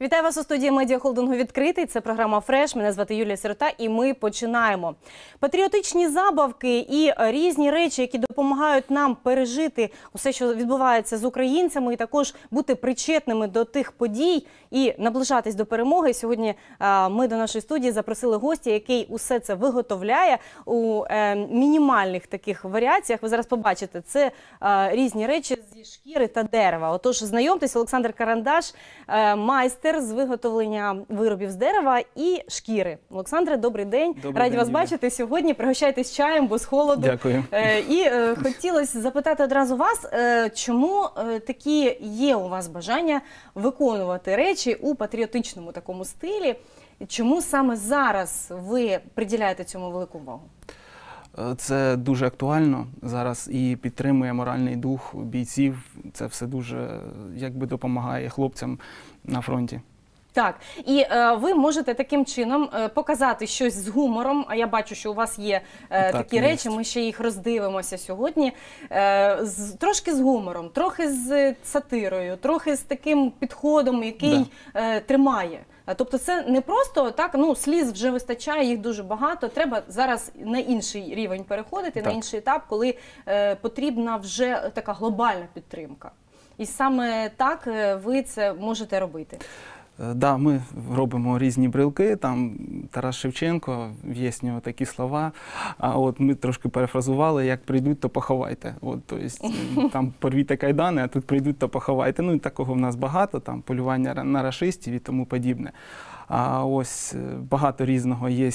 Вітаю вас у студії медіахолдингу «Відкритий». Це програма «Фреш». Мене звати Юлія Сирота і ми починаємо. Патріотичні забавки і різні речі, які допомагають нам пережити усе, що відбувається з українцями, і також бути причетними до тих подій і наближатись до перемоги. Сьогодні ми до нашої студії запросили гостя, який усе це виготовляє у мінімальних таких варіаціях. Ви зараз побачите, це різні речі зі шкіри та дерева. Отож, знайомтесь, Олександр Карандаш, майстер з виготовлення виробів з дерева і шкіри. Олександре, добрий день. Раді вас бачити сьогодні. Пригощайтесь чаєм, бо з холоду. Дякую. І хотілося запитати одразу вас, чому такі є у вас бажання виконувати речі у патріотичному такому стилі? Чому саме зараз ви приділяєте цьому велику увагу? Це дуже актуально зараз і підтримує моральний дух бійців. Це все дуже допомагає хлопцям на фронті. Так, і ви можете таким чином показати щось з гумором, а я бачу, що у вас є такі речі, ми ще їх роздивимося сьогодні, трошки з гумором, трохи з сатирою, трохи з таким підходом, який тримає. Тобто це не просто так, сліз вже вистачає, їх дуже багато, треба зараз на інший рівень переходити, на інший етап, коли потрібна вже така глобальна підтримка. І саме так ви це можете робити. Так, ми робимо різні брелки, там Тарас Шевченко, є в нього такі слова, а от ми трошки перефразували, як прийдуть, то поховайте. Тобто, там порвіте кайдани, а тут прийдуть, то поховайте. Ну і такого в нас багато, там полювання на рашистів і тому подібне. А ось багато різного є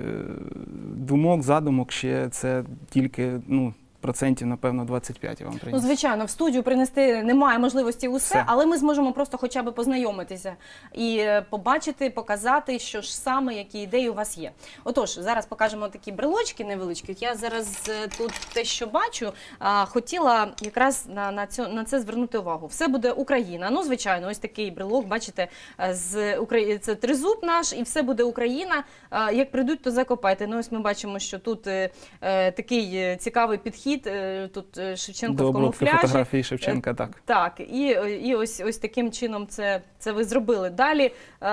думок, задумок, ще це тільки, процентів, напевно, 25 я вам приніс. Звичайно, в студію принести немає можливості усе, але ми зможемо просто хоча б познайомитися і побачити, показати, що ж саме, які ідеї у вас є. Отож, зараз покажемо такі брелочки невеличкі. Я зараз тут те, що бачу, хотіла якраз на це звернути увагу. Все буде Україна. Звичайно, ось такий брелок, бачите, це тризуб наш, і все буде Україна. Як прийдуть, то закопайте. Ось ми бачимо, що тут такий цікавий підхід. Тут Шевченко в камуфляжі. Фотографії Шевченка, так. Так, і ось таким чином це ви зробили. Далі...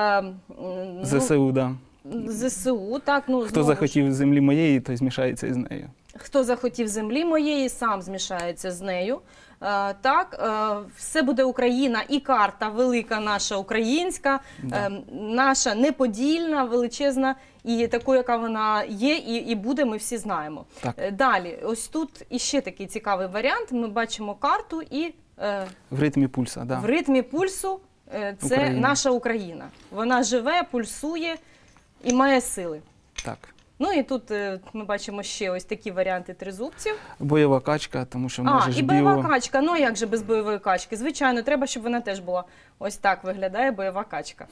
ЗСУ, так. ЗСУ, так. Хто захотів землі моєї, той змішається із нею. Хто захотів землі моєї, сам змішається з нею. Так, все буде Україна і карта велика наша українська, наша неподільна, величезна, і таку, яка вона є, і буде, ми всі знаємо. Так. Далі, ось тут іще такий цікавий варіант, ми бачимо карту і... В ритмі пульсу, так. В ритмі пульсу це Україна. Наша Україна. Вона живе, пульсує і має сили. Так. І тут ми бачимо ще ось такі варіанти тризубців. Бойова качка, тому що можеш і бойова качка. Як же без бойової качки? Звичайно, треба, щоб вона теж була. Ось так виглядає бойова качка.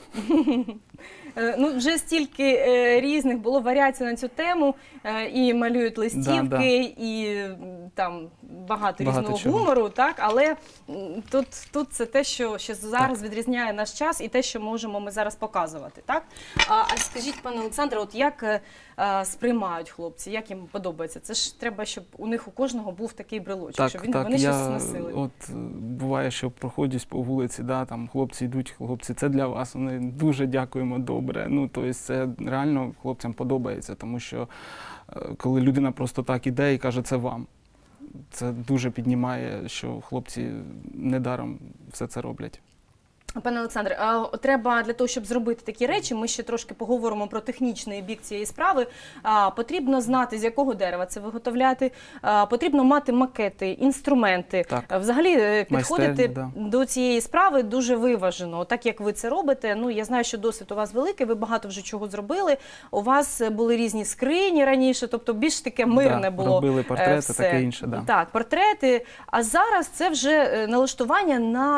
Вже стільки різних було варіацій на цю тему. І малюють листівки, і там багато різного гумору. Так? Але тут це те, що зараз відрізняє наш час і те, що можемо ми зараз показувати. Так? А скажіть, пане Олександре, от як сприймають хлопці, як їм подобається? Це ж треба, щоб у них у кожного був такий брелочок, щоб вони щось носили. От буває, що проходжусь по вулиці, там хлопці йдуть, хлопці, це для вас, вони дуже дякуємо, добре. Тобто це реально хлопцям подобається, тому що коли людина просто так іде і каже, це вам, це дуже піднімає, що хлопці недаром все це роблять. Пане Олександре, треба для того, щоб зробити такі речі, ми ще трошки поговоримо про технічний бік цієї справи, потрібно знати, з якого дерева це виготовляти, потрібно мати макети, інструменти. Взагалі підходити до цієї справи дуже виважено, так як ви це робите. Я знаю, що досвід у вас великий, ви багато вже чого зробили, у вас були різні скрині раніше, тобто більш таке мирне було. Робили портрети, таке інше. Так, портрети, а зараз це вже налаштування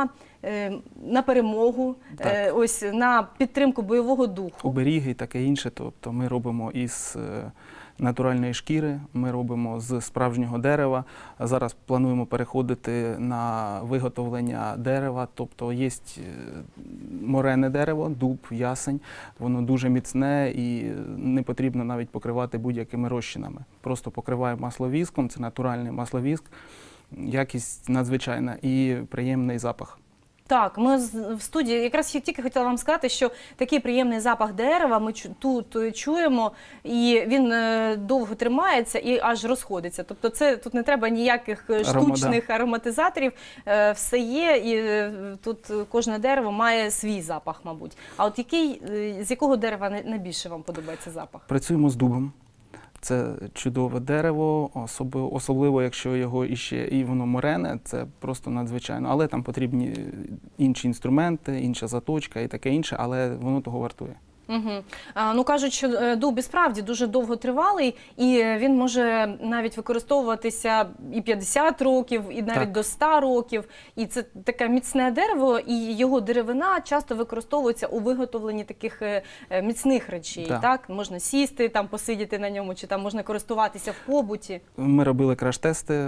на перемогу, ось на підтримку бойового духу. Оберіги і таке інше, тобто ми робимо із натуральної шкіри, ми робимо з справжнього дерева. Зараз плануємо переходити на виготовлення дерева, тобто є морене дерево, дуб, ясень, воно дуже міцне і не потрібно навіть покривати будь-якими розчинами. Просто покриваємо масловіском, це натуральний масловіск, якість надзвичайна і приємний запах. Так, ми в студії якраз тільки хотіла вам сказати, що такий приємний запах дерева ми тут чуємо, і він довго тримається і аж розходиться. Тобто тут не треба ніяких штучних ароматизаторів, все є, і тут кожне дерево має свій запах, мабуть. А от з якого дерева найбільше вам подобається запах? Працюємо з дубом. Це чудове дерево, особливо якщо його і воно морене, це просто надзвичайно. Але там потрібні інші інструменти, інша заточка і таке інше, але воно того вартує. Угу. Ну, кажуть, що дуб і справді дуже довготривалий, і він може навіть використовуватися і 50 років, і навіть до 100 років. І це таке міцне дерево, і його деревина часто використовується у виготовленні таких міцних речей. Так? Можна сісти, там, посидіти на ньому, чи там можна користуватися в побуті. Ми робили краш-тести,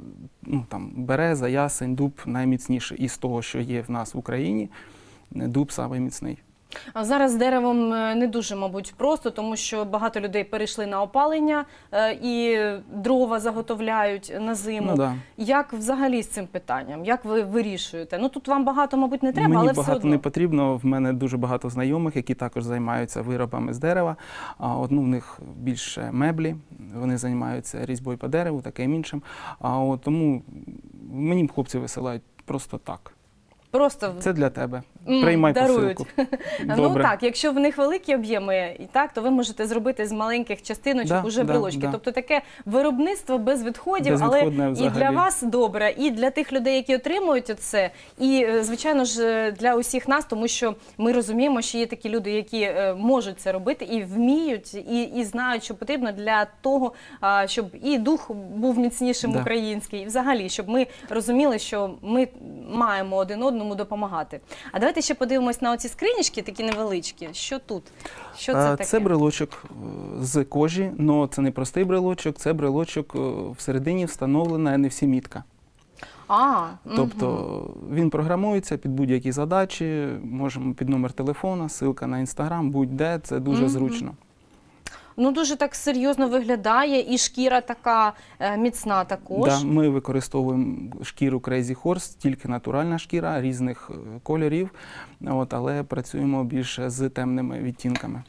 там береза, ясень, дуб найміцніший. І з того, що є в нас в Україні, дуб самий міцний. А зараз з деревом не дуже, мабуть, просто, тому що багато людей перейшли на опалення і дрова заготовляють на зиму. Ну, да. Як взагалі з цим питанням? Як ви вирішуєте? Ну, тут вам багато, мабуть, не треба, але все одно. Мені багато не потрібно. В мене дуже багато знайомих, які також займаються виробами з дерева. В них більше меблі, вони займаються різьбою по дереву, таким іншим. Тому мені хлопці висилають просто так. Просто це для тебе. Приймай посилку. Ну так, якщо в них великі об'єми, то ви можете зробити з маленьких частиночок уже брелочки. Тобто таке виробництво без відходів, але і для вас добре, і для тих людей, які отримують це, і, звичайно ж, для усіх нас, тому що ми розуміємо, що є такі люди, які можуть це робити і вміють, і знають, що потрібно для того, щоб і дух був міцнішим український, і взагалі, щоб ми розуміли, що ми маємо один одному допомагати. А давайте ще подивимось на оці скринічки, такі невеличкі. Що тут? Що це таке? Це брелочок з кожі, але це не простий брелочок, це брелочок всередині встановлена NFC-мітка. Тобто він програмується під будь-які задачі, можемо під номер телефона, ссылка на Інстаграм, будь-де, це дуже зручно. Ну, дуже так серйозно виглядає, і шкіра така міцна також. Так, ми використовуємо шкіру Crazy Horse, тільки натуральна шкіра, різних кольорів, але працюємо більше з темними відтінками.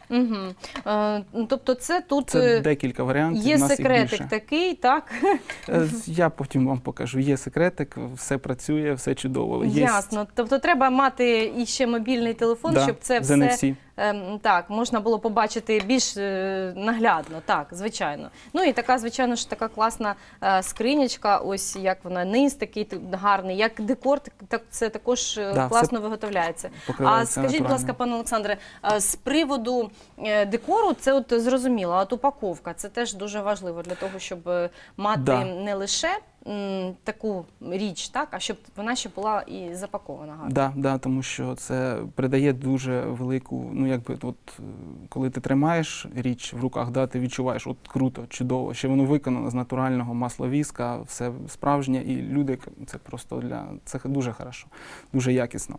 Тобто це тут це декілька варіантів, є секретик такий, так? Я потім вам покажу. Є секретик, все працює, все чудово. Ясно. Тобто треба мати іще мобільний телефон, щоб це все... Так, можна було побачити більш наглядно, так, звичайно. Ну і така, звичайно ж, така класна скринячка, ось як вона, низ такий гарний, як декор, це також класно виготовляється. А скажіть, будь ласка, пане Олександре, з приводу декору, це от зрозуміло, а от упаковка, це теж дуже важливо для того, щоб мати не лише таку річ, так, а щоб вона ще була і запакована гарно. Так, тому що це придає дуже велику, коли ти тримаєш річ в руках, ти відчуваєш, круто, чудово, що воно виконано з натурального масла віска, все справжнє, і люди, це дуже хорошо, дуже якісно.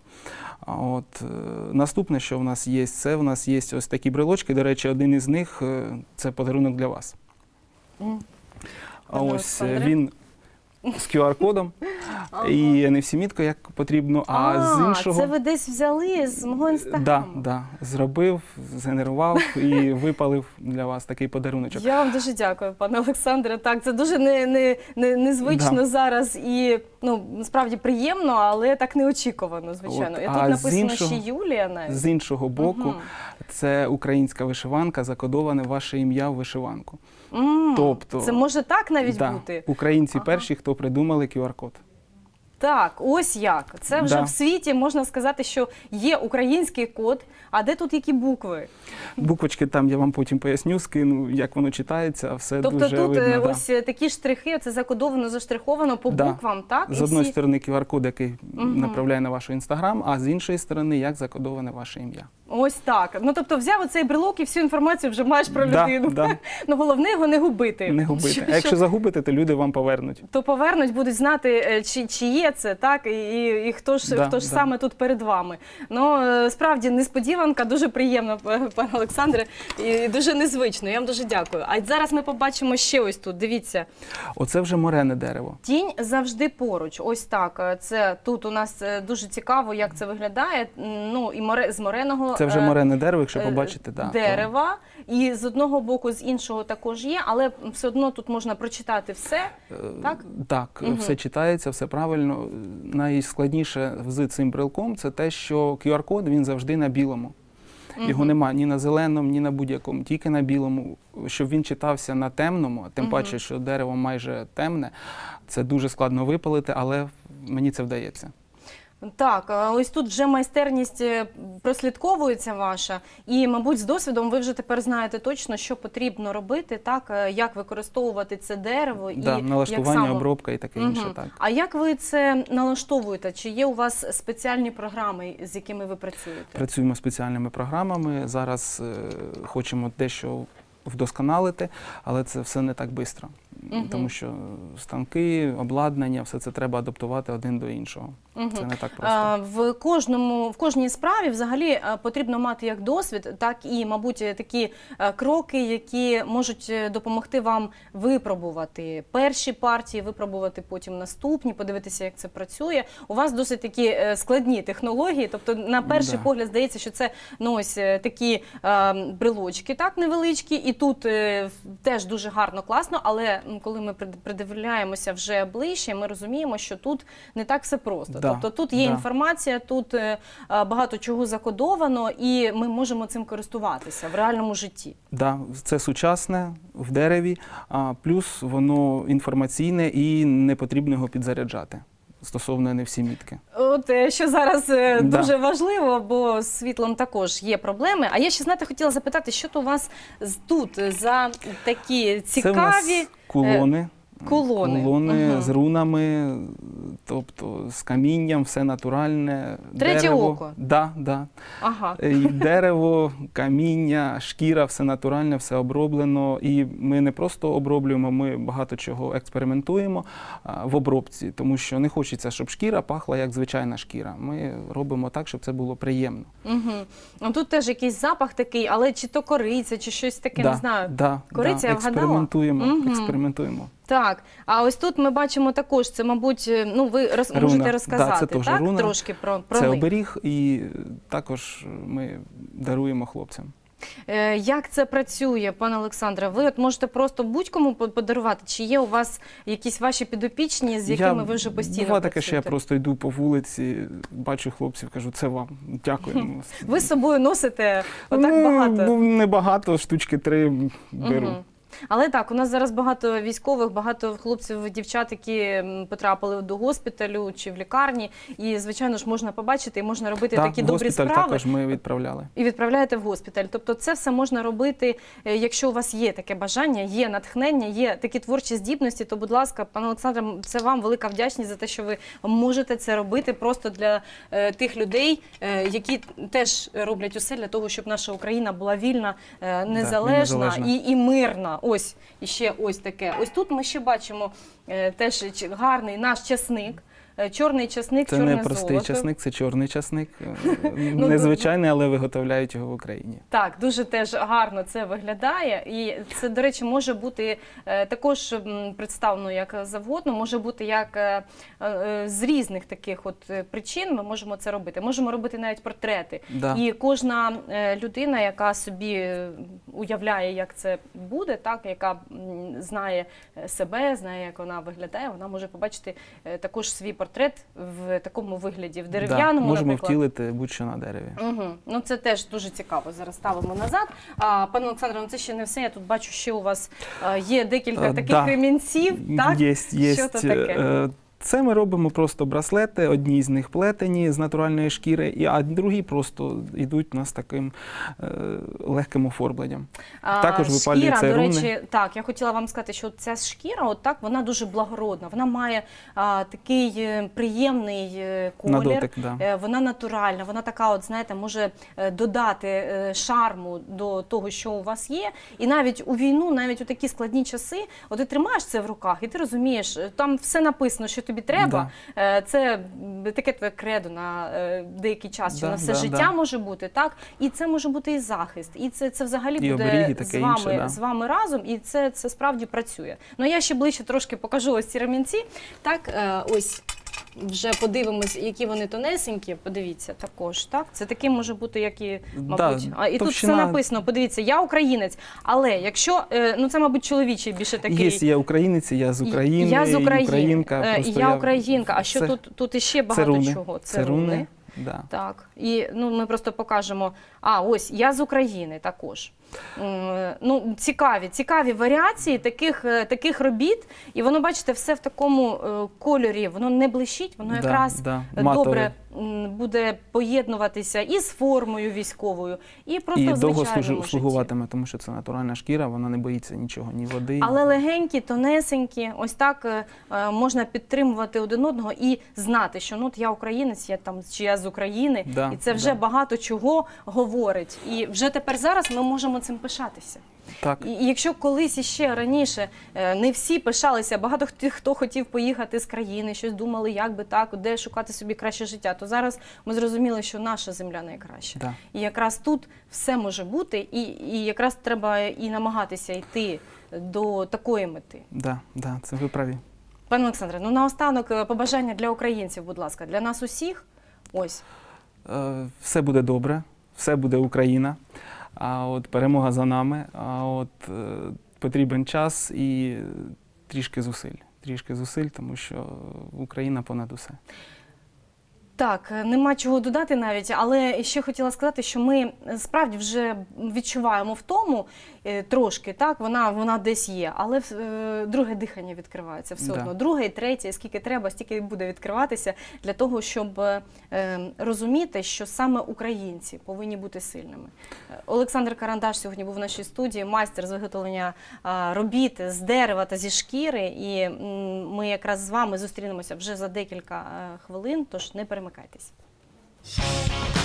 Наступне, що в нас є, це в нас є ось такі брелочки, до речі, один із них, це подарунок для вас. Ось він з QR-кодом і NFC-міткою, як потрібно, а з іншого... Це ви десь взяли з мого інстаграму? Так, зробив, згенерував і випалив для вас такий подаруночок. Я вам дуже дякую, пане Олександре. Так, це дуже незвично зараз і, насправді, приємно, але так неочікувано, звичайно. І тут написано ще Юлія навіть. З іншого боку, це українська вишиванка, закодоване ваше ім'я в вишиванку. Тобто, це може так навіть бути? Українці перші, хто придумали QR-код. Так, ось як. Це вже в світі, можна сказати, що є український код, а де тут які букви? Буквочки там я вам потім поясню, скину, як воно читається, все дуже видно. Тобто тут ось такі штрихи, це закодовано, заштриховано по буквам, так? З одної сторони QR-код, який направляє на ваш Інстаграм, а з іншої сторони, як закодоване ваше ім'я. Ось так. Ну, тобто взяв оцей брелок і всю інформацію вже маєш про людину. Да. Ну, головне його не губити. Не губити. А якщо загубите, то люди вам повернуть. То повернуть, будуть знати, чи є це, так, і хто ж саме тут перед вами. Ну, справді, несподіванка, дуже приємно, пане Олександре, і дуже незвично. Я вам дуже дякую. А зараз ми побачимо ще ось тут, дивіться. Оце вже морене дерево. Тінь завжди поруч, ось так. Це тут у нас дуже цікаво, як це виглядає. Ну, і з мореного це вже морене дерево, якщо побачите. Дерева. І з одного боку, з іншого також є, але все одно тут можна прочитати все, так? Так, все читається, все правильно. Найскладніше з цим брелком – це те, що QR-код, він завжди на білому. Його нема ні на зеленому, ні на будь-якому, тільки на білому. Щоб він читався на темному, тим паче, що дерево майже темне, це дуже складно випалити, але мені це вдається. Так, ось тут вже майстерність прослідковується ваша, і, мабуть, з досвідом ви вже тепер знаєте точно, що потрібно робити, так, як використовувати це дерево. Да, і налаштування, обробка і таке інше. Так. А як ви це налаштовуєте? Чи є у вас спеціальні програми, з якими ви працюєте? Працюємо спеціальними програмами, зараз хочемо дещо вдосконалити, але це все не так швидко. Тому що станки, обладнання, все це треба адаптувати один до іншого. Це не так просто. В кожній справі взагалі потрібно мати як досвід, так і, мабуть, такі кроки, які можуть допомогти вам випробувати перші партії, випробувати потім наступні, подивитися, як це працює. У вас досить такі складні технології, тобто на перший погляд здається, що це ось такі брелочки, так, невеличкі, і тут теж дуже гарно, класно, але коли ми придивляємося вже ближче, ми розуміємо, що тут не так все просто. Тобто тут є інформація, тут багато чого закодовано, і ми можемо цим користуватися в реальному житті. Так, це сучасне, в дереві, плюс воно інформаційне і не потрібно його підзаряджати. Стосовно не всі мітки. От, що зараз дуже важливо, бо з світлом також є проблеми. А я ще, знаєте, хотіла запитати, що то у вас тут за такі цікаві... Це у нас кулони. Кулони з рунами, тобто з камінням, все натуральне. Третє око? Так. Ага. Дерево, каміння, шкіра, все натуральне, все оброблено. І ми не просто оброблюємо, ми багато чого експериментуємо в обробці, тому що не хочеться, щоб шкіра пахла як звичайна шкіра. Ми робимо так, щоб це було приємно. Тут теж якийсь запах такий, але чи то кориця, чи щось таке, не знаю. Кориця, я вгадала? Експериментуємо. Так, а ось тут ми бачимо також, це, мабуть, ви можете розказати, це теж так? Руна. Трошки про це них. оберіг, і також ми даруємо хлопцям. Як це працює, пане Олександре? Ви от можете просто будь-кому подарувати? Чи є у вас якісь ваші підопічні, з якими ви вже постійно працюєте? Буває таке, що я просто йду по вулиці, бачу хлопців, кажу, це вам, дякуємо. Ви з собою носите отак багато? Не багато, штучки 3 беру. Але так, у нас зараз багато військових, багато хлопців, дівчат, які потрапили до госпіталю чи в лікарні. І, звичайно ж, можна побачити і можна робити такі добрі справи. Так, також ми відправляли. І відправляєте в госпіталь. Тобто це все можна робити, якщо у вас є таке бажання, є натхнення, є такі творчі здібності, то, будь ласка, пане Олександре, це вам велика вдячність за те, що ви можете це робити просто для тих людей, які теж роблять усе для того, щоб наша Україна була вільна, незалежна і мирна. Ось, і ще ось таке. Ось тут ми ще бачимо теж гарний наш часник. Чорний часник, чорне золото. Це не простий часник, це чорний часник. Незвичайний, але виготовляють його в Україні. Так, дуже теж гарно це виглядає. І це, до речі, може бути також представлено як завгодно, може бути як з різних таких от причин ми можемо це робити. Можемо робити навіть портрети. І кожна людина, яка собі уявляє, як це буде, так, яка знає себе, знає, як вона виглядає, вона може побачити також свій портрет в такому вигляді, в дерев'яному, можемо втілити будь-що на дереві. Ну, це теж дуже цікаво. Зараз ставимо назад. Пане Олександре, це ще не все. Я тут бачу, ще у вас є декілька таких ремінців. Так? Є. Що це таке? Це ми робимо просто браслети, одні з них плетені з натуральної шкіри, а другі просто йдуть у нас таким легким оформленням. Також випалюється шкіра, руни. до речі, так, я хотіла вам сказати, що ця шкіра, от так, вона дуже благородна, вона має такий приємний колір, На дотик, да. Вона натуральна, вона така, от, знаєте, може додати шарму до того, що у вас є, і навіть у війну, навіть у такі складні часи, от ти тримаєш це в руках, і ти розумієш, там все написано, що тобі треба, це таке твоє кредо на деякий час, що на все життя може бути, так, і це може бути і захист, і це взагалі і буде оберіги, таке інше, з вами разом, і це справді працює. Ну, я ще ближче трошки покажу ось ці ремінці, так, ось. Вже подивимось, які вони тонесенькі, подивіться також, так? Це таке може бути, як і, мабуть, і тут все написано, подивіться, я українець, але якщо, ну це, мабуть, чоловічий більше такий. Є, я українець, я з України, я з України, українка. Я українка, а що тут іще багато чого? Це руни. Да. Так, і ми просто покажемо, ось, я з України також. Ну, цікаві варіації таких робіт, і воно, бачите, все в такому кольорі, воно не блищить, воно якраз добре буде поєднуватися і з формою військовою, і просто в звичайному житті. І довго слугуватиме, тому що це натуральна шкіра, вона не боїться нічого, ні води. Але легенькі, тонесенькі, ось так можна підтримувати один одного і знати, що ну, я українець, чи я з України, і це вже багато чого говорить. І вже тепер зараз ми можемо цим пишатися. Так. І якщо колись іще раніше не всі пишалися, багато хто хотів поїхати з країни, щось думали, як би так, де шукати собі краще життя, то зараз ми зрозуміли, що наша земля найкраща. Да. І якраз тут все може бути, і якраз треба і намагатися йти до такої мети. Да, це ви праві. Пане Олександре, ну наостанок побажання для українців, будь ласка, для нас усіх. Ось. Все буде добре, все буде Україна. А от перемога за нами, а от потрібен час і трішки зусиль, тому що Україна понад усе. Так, нема чого додати навіть, але ще хотіла сказати, що ми справді вже відчуваємо втому трошки, так, вона десь є, але друге дихання відкривається все одно. Друге і третє, скільки треба, стільки буде відкриватися для того, щоб розуміти, що саме українці повинні бути сильними. Олександр Карандаш сьогодні був в нашій студії, майстер з виготовлення робіт з дерева та зі шкіри, і ми якраз з вами зустрінемося вже за декілька хвилин, тож не перемикайтесь.